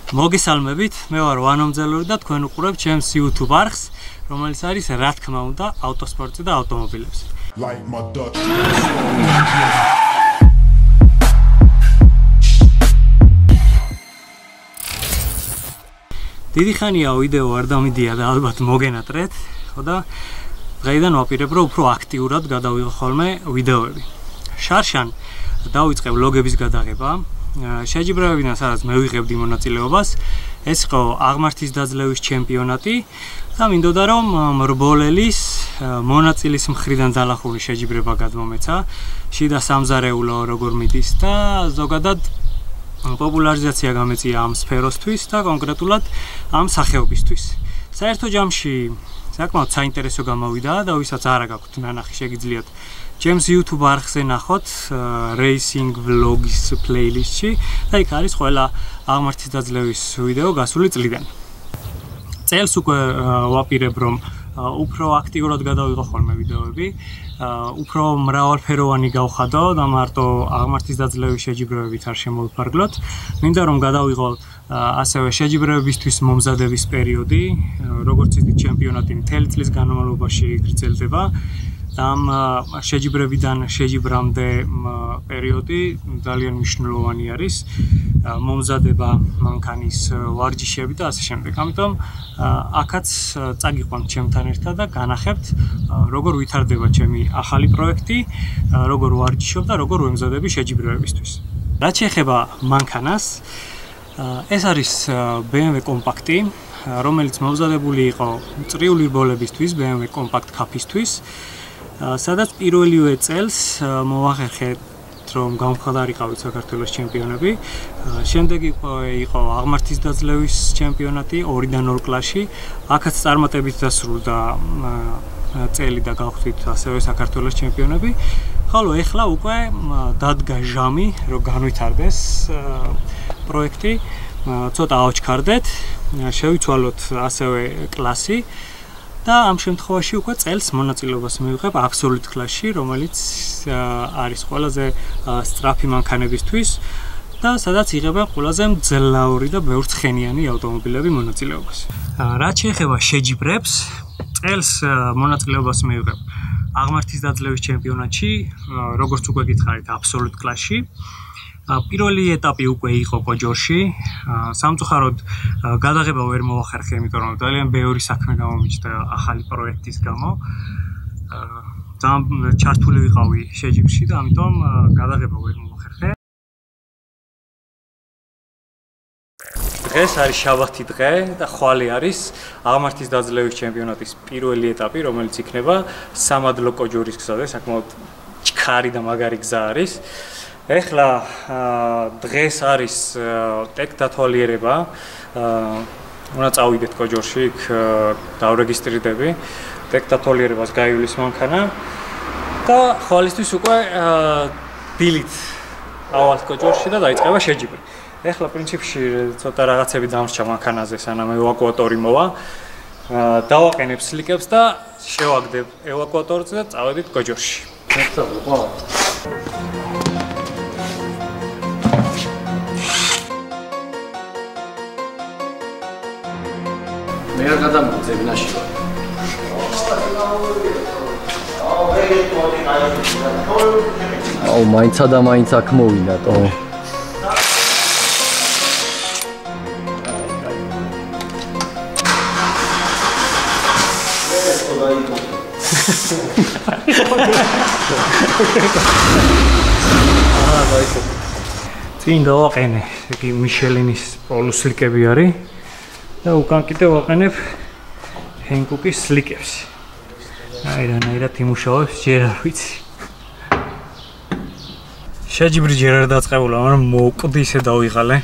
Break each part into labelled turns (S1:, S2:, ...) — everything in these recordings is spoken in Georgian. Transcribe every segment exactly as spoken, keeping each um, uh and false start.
S1: მოგესალმებით, მე ვარ ვანომძელური და თქვენ უყურებთ ჩემს YouTube არხს, რომელიც არის რა თქმა უნდა ავტოსპორტზე და ავტომობილებზე. დიდი ხანია ვიდეო არ დამიდია და ალბათ მოგენატრეთ, ხო და დღეიდან ვაპირებ რომ უფრო აქტიურად გადავიღო ხოლმე ვიდეოები. შარშან დავიწყე ვლოგების გადაღება. შეჯიბრებებიდან სადაც მე ვიღებდი მონაწილეობას, ეს იყო აღმართის დაძლევის ჩემპიონატი და მინდოდა რომ მრბოლელის მონაწილის მხრიდან ძალახური შეჯიბრება გადმომეცა, შიდა სამზარეულო როგორ მიდის და ზოგადად პოპულარიზაცია გამეწია ამ სფეროსთვის და კონკრეტულად ამ სახეობისთვის. საერთო ჯამში საკმაოდ საინტერესო გამოვიდა და ვისაც არ აქვს ნანახი შეგიძლიათ ჩემს YouTube არხზე ნახოთ Racing Vlogs playlist-ში და იქ არის ყველა აღმართის დაძლევის ვიდეო გასული წლიდან. წელს უკვე ვაპირებ რომ უფრო აქტიურად გადავიღო ხოლმე ვიდეოები, უფრო მრავალფეროვანი გავხადო და მარტო აღმართის დაძლევის შეჯიბრებებით არ შემოვიფარგლოთ. მინდა რომ გადავიღო ასევე შეჯიბრებებისთვის მომზადების პერიოდი, როგორც იცით ჩემპიონატი მთელი წლის განმავლობაში გრძელდება. ამ შეჯიბრებიდან შეჯიბრამდე პერიოდი ძალიან მნიშვნელოვანი არის, მომზადება მანქანის ვარჯიშები და ასე შემდეგ. ამიტომ აქაც წაგიყვანთ ჩემთან ერთად და განახებთ როგორ ვითარდება ჩემი ახალი პროექტი, როგორ ვარჯიშობ და როგორ ვემზადები შეჯიბრებებისთვის. რაც შეეხება მანქანას, ეს არის B M W კომპაქტი, რომელიც მომზადებული იყო წრიული რბოლებისთვის, B M W კომპაქტ კაფისთვის. სადაც პირველივე წელს მოვახერხეთ რომ გამხდარიყავით საქართველოს ჩემპიონები. შემდეგ იყო აღმართის დაძლევის ჩემპიონატი ორიდან ორ კლასში. აქაც წარმატებით დასრულდა წელი და გავხდით ასევე საქართველოს ჩემპიონები. ხოლო ეხლა უკვე დადგა ჟამი რომ განვითარდეს პროექტი. ცოტა ავჩქარდეთ, შევიცვალოთ ასევე კლასი. და ამ შემთხვევაში უკვე წელს მონაწილეობას მივიღებ აბსოლუტ კლასში, რომელიც არის ყველაზე სწრაფი მანქანებისთვის და სადაც იღებენ ყველაზე მძლავრი და ბევრცხენიანი ავტომობილები მონაწილეობას. რაც შეეხება შეჯიბრებს, წელს მონაწილეობას მივიღებ აღმართის დაძლევის ჩემპიონატში, როგორც უკვე გითხარით, აბსოლუტ კლასში. პირველი ეტაპი უკვე იყო კოჯორში. სამწუხაროდ გადაღება ვერ მოვახერხე, იმიტომ რომ ძალიან ბევრი საქმე გამომიჩნდა ახალი პროექტის გამო. ძალიან ჩართული ვიყავი შეჯიბრში და ამიტომ გადაღება ვერ მოვახერხე. დღეს არის შაბათი დღე და ხვალე არის აღმართის დაძლევის ჩემპიონატის პირველი ეტაპი, რომელიც იქნება სამადლო კოჯორის გზაზე, საკმაოდ ჩქარი და მაგარი გზა არის. ეხლა დღეს არის ტეკ დათვალიერება, უნდა წავიდეთ კოჯორში, იქ დავრეგისტრირდები, ტეკ დათვალიერებას გაივლის მანქანა და ხვალისთვის უკვე დილით ავალთ კოჯორში და დაიწყება შეჯიბრი. ეხლა პრინციპში ცოტა რაღაცები დამრჩა მანქანაზე, სანამ ევაკუატორი მოვა. დავაყენებ სლიკებს და შევაგდებ ევაკუატორზე და წავედით კოჯორში.
S2: მე არ გადამოძებ ნაში ვარ. აუ, მაინცა და მაინც აქ მოვინატო.
S1: აა, დაიწყო. წინ დავაყენე, იგი მიშელინის პოლუსლიკები არის. და უკან კიდევ ვაყენებ ჰენკუკის სლიკებს. აი რანაირად იმუშავებს, ჯერ არ ვიცი. შეჯიბრი ჯერ არ დაწყებულა, მაგრამ მოკვდი ისე დავიღალე.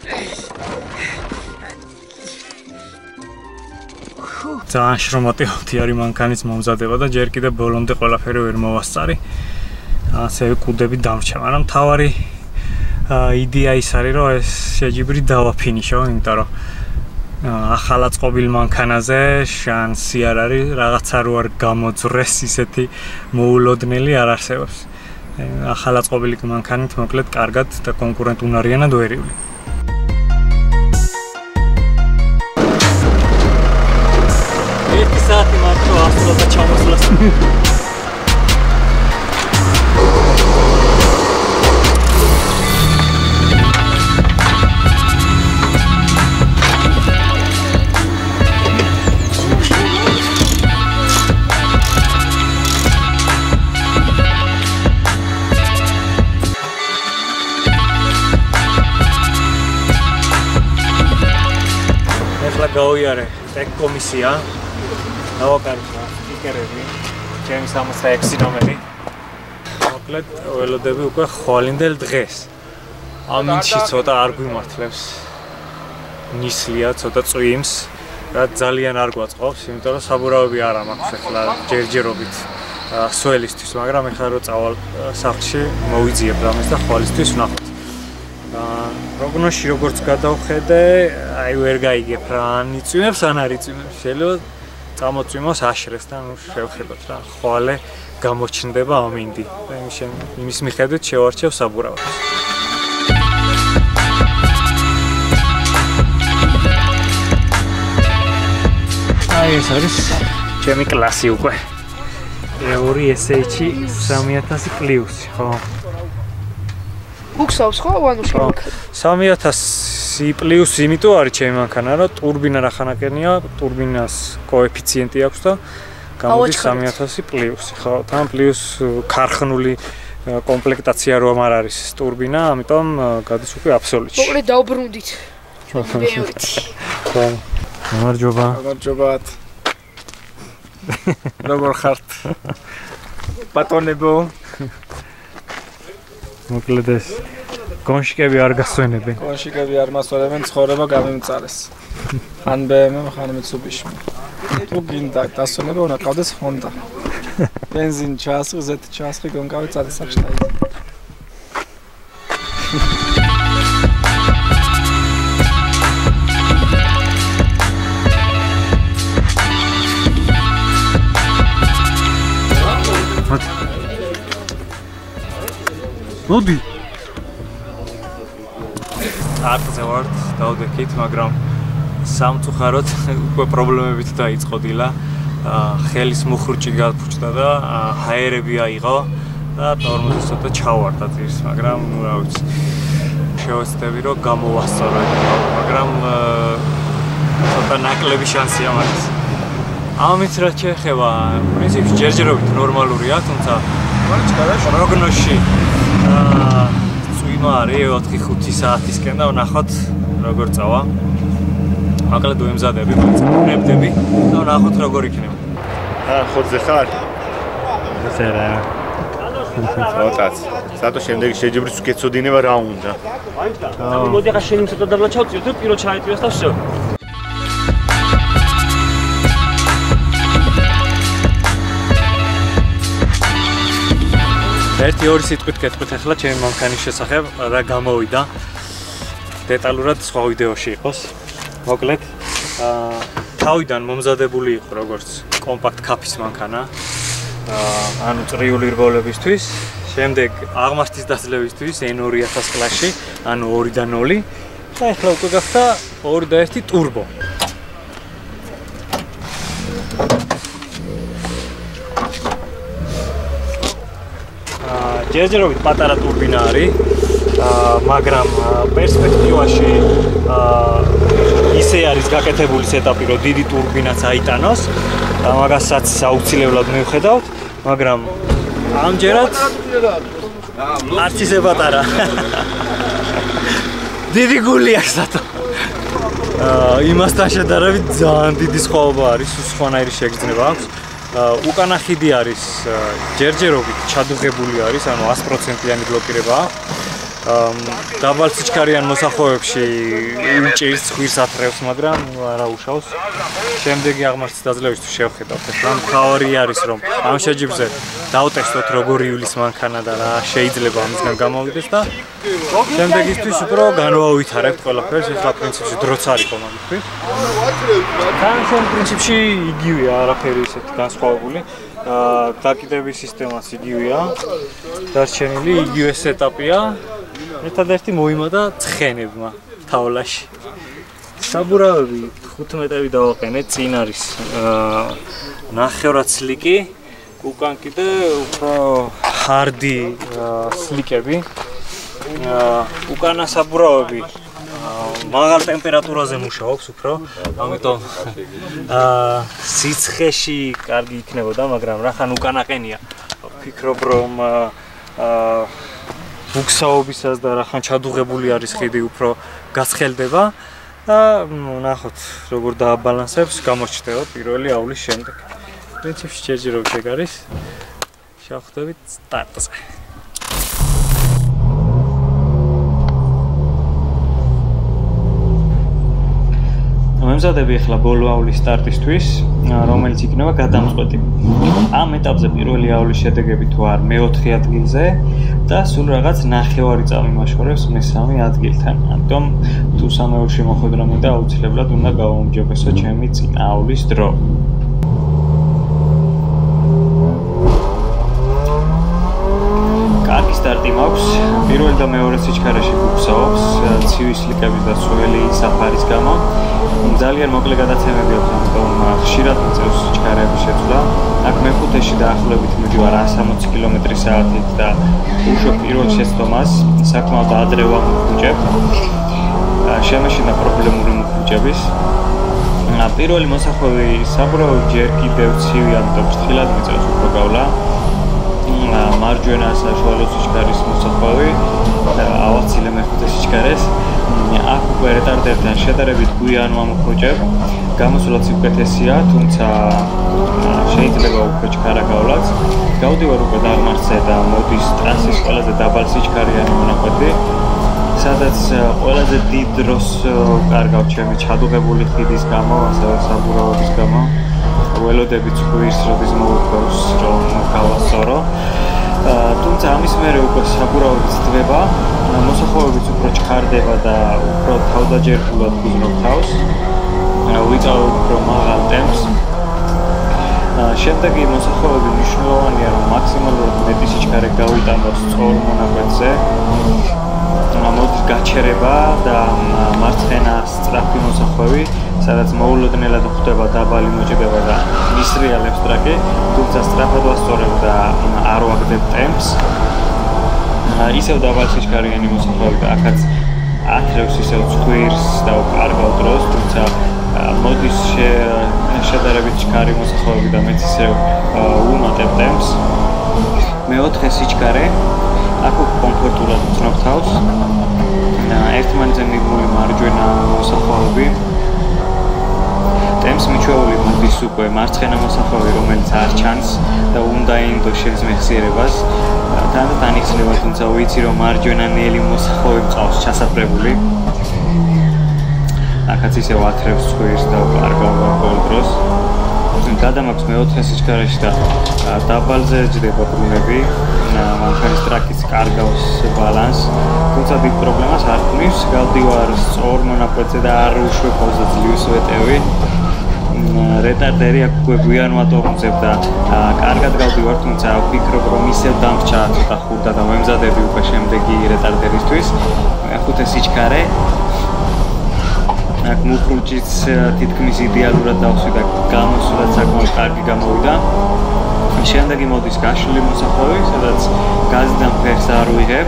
S1: ძალიან შრომატევი არის მანქანის მომზადება და ჯერ კიდევ ბოლომდე ყველაფერი ვერ მოვასწარი. ასე კუდები დამრჩა, მაგრამ მთავარი იდეა ის არის, რომ ეს შეჯიბრი დავაფინიშო, იმიტომ რომ ახალაწყობილ მანქანაზე შანსი არ არის, რაღაცა რო არ გამოძრეს ისეთი მოულოდნელი არ არსებობს. ახალაწყობილი მანქანით მოკლედ კარგად და კონკურენტუნარიანად ვერიული. გავიარე ტეკ კომისია. დავაკარგე სტიკერები. ჩემი სამოცდაექვსი ნომერი. მოკლედ ველოდები უკვე ხვალინდელ დღეს. ამინში ცოტა არ გვიმართლებს. ნისლია, ცოტა წვიმს. რა ძალიან არ გვაწყობს, იმიტომ რომ საბურავები არ მაქვს ახლა ჯერჯერობით სველისთვის, მაგრამ ეხლა რო წავალ სახლში, მოვიძიებ რამეს და ხვალისთვის ვნახოთ. პროგნოზში როგორც გადავხედე, აი ვერ გაიგებ რა, ან იწვიმებს, ან არ იწვიმებს. შეიძლება წამოწვიმოს აშრეს და ნუ შევხედოთ რა, ხვალე გამოჩნდება ამინდი. იმის მიხედვით შევარჩევ საბურავებს. აი ეს არის ჩემი კლასი უკვე. ორი ეს ეიჩი სამი ათასი პლუსი, ხო?
S3: უქსავს ხო, ანუ შევაქ.
S1: სამი ათასი პლუსი იმიტომ არის ჩემი მანქანა, რომ ტურბინა რახანაკენია, ტურბინას კოეფიციენტი აქვს და გამოდის სამი ათასი პლუსი, ხო? თან პლუს ქარხნული კომპლექტაცია რომ არ არის ტურბინა, ამიტომ გადის უკვე აბსოლუტში.
S3: მოკლედ დაუბრუნდით.
S1: ხო. გამარჯობა.
S4: გამარჯობათ. როგორ ხართ? ბატონებო.
S1: მოკლედ ეს კონშიკები არ გასვენებენ.
S4: კონშიკები არ მასვენებენ, ცხოვრება გამიმწარეს. ხან ბემ, ხან მიცუბიში. თუ გინდა დასვენება უნდა ყავდეს ჰონდა. ბენზინ ჩასხი, ზეთ ჩასხი გონკავი წადეს სახშტაი.
S1: მოდი. არტზე ვარ, დავდექით, მაგრამ სამწუხაროდ უკვე პრობლემებით დაიწყო დილა. ხელის მუხრუჭი გაფუჭდა და ჰაერები აიღო და ტორმოზი ცოტა ჩავარდა ძირს, მაგრამ ნუ რა ვიცი. შევეცდები რომ გამოვასწორო, მაგრამ ცოტა ნაკლები შანსია მაქვს. ამით რა შეეხება, პრინციპში ჯერჯერობით ნორმალურია, თუმცა პროგნოზში წვიმა არის ოთხი ხუთი საათისკენ და ვნახოთ როგორ წავა. მოკლედ ვემზადები, ვემზადები და ვნახოთ როგორ იქნება.
S5: აა ხოძე ხარ?
S1: ესე რა.
S5: ოტაც. სათო შემდეგი შეჯიბრიც გეცოდინება რა უნდა.
S6: მოდი ახლა შენი ცოტა დაბლა ჩავწიოთ და პირო ჩაეტიოს და всё.
S1: ერთი ორი სიტყვით გეტყვით ახლა ჩემი მანქანის შესახებ რა გამოვიდა. დეტალურად სხვა ვიდეოში იყოს. მოკლედ, აა თავიდან მომზადებული იყო როგორც კომპაქტ კაფის მანქანა. აა ანუ წრიული რბოლებისთვის, შემდეგ აღმართის დაძლევისთვის ენ ორი ათას კლასში, ანუ ორი და ნული და ახლა უკვე გახდა ორი და ერთი ტურბო. ჯერჯერობით პატარა ტურბინა არის, მაგრამ პერსპექტივაში ისე არის გაკეთებული სეტაპი, რომ დიდი ტურბინაც აიტანოს და მაგასაც აუცილებლად მივხედავთ, მაგრამ ამჯერად არც ისე პატარა. დიდი გული აქვს სათო. იმასთან შედარებით ძალიან დიდი სხვაობა არის, სხვანაირი შეგრძნება აქვს. უკანა ხიდი არის ჯერჯერობით ჩადუღებული არის, ანუ ათი პროცენტიანი ბლოკირება აქვს. დაბალ სიჩქარიან მოსახოვებში უჭირს ცხვირს ათრევს, მაგრამ არა უშავს. შემდეგი აღმართის დაძლევისთვის შევხედავთ. ახლა მთავარი არის, რომ ამ შეჯიბრზე დავტესტოთ როგორი იulis მანქანა და რა შეიძლება ამისგან გამოვიდეს და შემდეგისთვის უფრო განვავითარებთ ყველაფერს. ახლა პრინციპში დროც არის კომანდისთვის. თან შენ პრინციპში იგივეა, არაფერი ისეთი განსხვავებული. დაკიდების სისტემაც იგივეა. დარჩენილი იგივე სეტაპია. ერთადერთი მოიმატა ცხენებმა თავლაში. საბურავები ხუთმეტები დავაყენეთ, წინ არის ნახევრად სლიკი, უკან კიდე უფრო ჰარდი სლიკები. უკანა საბურავები მაღალ ტემპერატურაზე მუშაობს უფრო, ამიტომ აა სიცხეში კარგი იქნებოდა, მაგრამ რახან უკანაყენია. ვფიქრობ, რომ აა ბუქსაობისას და რახან ჩადუღებული არის ხიდი უფრო გაცხელდება და ნახოთ როგორ დააბალანსებს გამოჩნდება პირველი ავლის შემდეგ. პრინციპში ჯერჯერობით ეგ არის. შევხვდებით სტარტზე. მემზადები ახლა ბოლო ავლის სტარტისთვის, რომელიც იქნება გადამწყვეტი. ამ ეტაპზე პირველი ავლის შედეგები თუ არ მეოთხე ადგილზე და სულ რაღაც ნახევარი წამი მაშორებს მესამე ადგილთან. ამიტომ თუ სამეორში მოხვედრა მინდა აუცილებლად უნდა გავაუმჯობესო ჩემი წინა ავლის დრო. კარგი სტარტი მაქვს. პირველ და მეორე სიჩქარეში ბუქსაობს, ცივი სლიკების და სველი საფარის გამო. ძალიან მოკლე გადაცემები აქვს, ამიტომ ხშირად მიწევს სიჩქარეების შეცვლა. აქ მეხუთეში დაახლოებით მივდივარ εκατს ოცდაათი კილომეტრი საათით და უშო პირველ შეცდომას საკმაოდ ადრე ვამოხვიჭებ. შემეშინა პრობლემური მოხვიჭების. პირველი მოსახვევი საბურავი ჯერ კიდევ ცივი, ამიტომ ფრთხილად მიწევს უფრო გავლა. მარჯვენა საშუალო სიჩქარის მოსახვევი და ავაცილე მეხუთე სიჩქარეს. აქ უკვე რეტარდერთან შედარებით გვიან ვამოხვიჭებ. გამოსვლაც უკეთესია, თუმცა შეიძლება უფრო ჩქარა გავლაც. გავდივარ უკვე დაღმართზე და მოდის ტრასის ყველაზე დაბალ სიჩქარიანი მონაკვეთი, სადაც ყველაზე დიდ დროს კარგავ ჩემი ჩადუღებული ხიდის გამო, ასევე საბურავების გამო. ველოდებით ხურის როდის მოვუწევს რომ გავასწორო. თუმცა ამის მერე უკვე საბურავები ძდება, მოსახვევებიც უფრო ჩქარდება და უფრო თავდაჯერებულად გუზნობ თავს. ვიწავ უფრო მაღალ ტემპს. შემდეგი მოსახვევები მნიშვნელოვანია, რომ მაქსიმალურად მეტი სიჩქარე გავიტანოს სწორ მონაკვეთზე. მოდის გაჩერება და მარცხენა სწრაფი მოსახვევი, სადაც მოულოდნელად ხდება დაბალი მოჭედება და მისრიალებს ტრაკი, თუმცა სწრაფად ვასწორებ და არ ვაგდებ ტემპს. ისევ დაბალ სიჩქარიანი მოსახვევი და აქაც ათრევს ისევ ცხვირს და უკარგავ დროს, თუმცა მოდის შედარებით ჩქარი მოსახვევები და მეც ისევ ვუმატებ ტემპს. მეოთხე სიჩქარე, აქ კომფორტულად ვცნობ თავს. ერთმანეთზე მიბმული მარჯვენა მოსახვევები. ტემპს მიჩვეული მოდის უკვე მარცხენა მოსახვევი, რომელიც არ ჩანს და უნდა ინდო შენს მეხსიერებას. თანდათან იხსნება, თუმცა ვიცი რომ მარჯვენა ნელი მოსახვევი მყავს ჩასაფრებული. აქაც ისევ ათრევს ცხვირს და უკარგავ ყოველ დროს. გადამაქვს მეოთხე სიჩქარეში და დაბალზე ჯდება ბრუნები. მანქანის ტრაკიც კარგავს ბალანსს, თუმცა დიდ პრობლემას არ ქმნის. გავდივარ სწორ მონაკვეთზე და არ უშვებ ოცდა ძლივს ვეტევი. რეტარდერი აქ უკვე გვიან ვატოვებ და კარგად გავდივარ, თუმცა ვფიქრობ რომ ისევ დამრჩა ცოტა ხურდა და მემზადები უკვე შემდეგი რეტარდერისთვის. მეხუთე სიჩქარე. აქ მუხრუჭიც თითქმის იდეალურად დავსვი და გამოსვლაც საკმაოდ კარგი გამოვიდა. შემდეგი მოდის გაშლილი მოსახვევი, სადაც გაზიდან ფერს არ ვიღებ.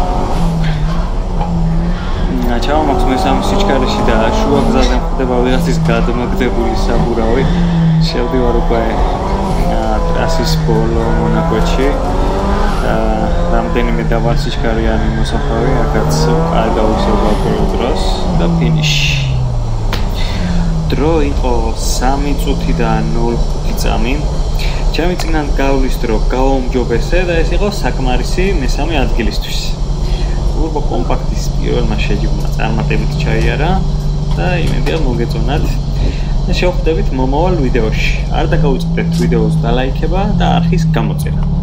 S1: ჩავამაქვს მესამე სიჩქარეში და შუა გზაზე ხდება ვიღაცის გადმაგდებული საბურავი. შევდივარ უკვე ტრასის ბოლო მონაკვეთში. რამდენიმე დაბალ სიჩქარიანი მოსახვევი, აქაც კარგავ ისევ გავყოლ დროს და ფინიში. დრო იყო სამი წუთი და ნული ხუთი წამი. ჩემი წინან გავლის დრო გავაუმჯობესე და ეს იყო საკმარისი მესამე ადგილისთვის. ტურბო კომპაქტის პირველმა შეჯიბრმა წარმატებით ჩაიარა და იმედია მოგეწონათ. და შევხვდებით მომავალ ვიდეოში. არ დაგაუწყდეთ ვიდეოს დალაიქება და არხის გამოწერა.